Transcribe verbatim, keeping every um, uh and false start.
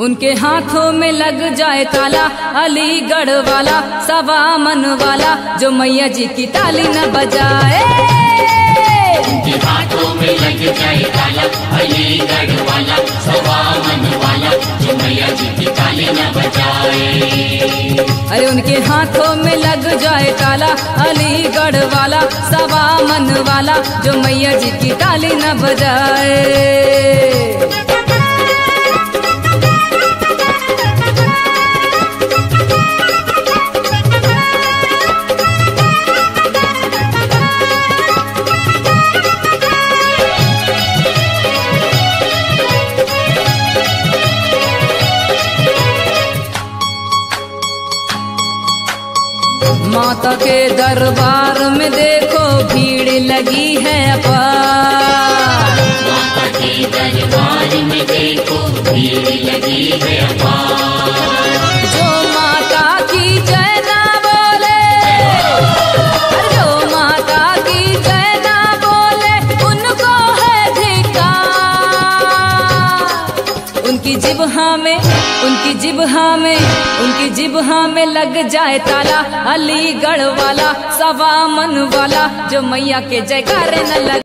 उनके हाथों में लग जाए ताला, अलीगढ़ वाला सवा मन वाला जो मैया जी की ताली न बजाए। उनके हाथों में लग जाए ताला, अलीगढ़ वाला सवा मन वाला जो मैया जी की ताली न बजाए। अरे उनके हाथों में लग जाए ताला, अलीगढ़ वाला सवा मन वाला जो मैया जी की ताली न बजाए। माता के दरबार में देखो भीड़ लगी है अपार। माता के दरबार में देखो भीड़ लगी है अपार। जो माता की जय ना बोले, जो माता की जय ना बोले उनको है धिक्कार। उनकी जिब्हा में उनकी जिब्हा में उनकी जिब्हा में लग जाए ताला, अलीगढ़ वाला सवा मन वाला जो मैया के जयकारे न लग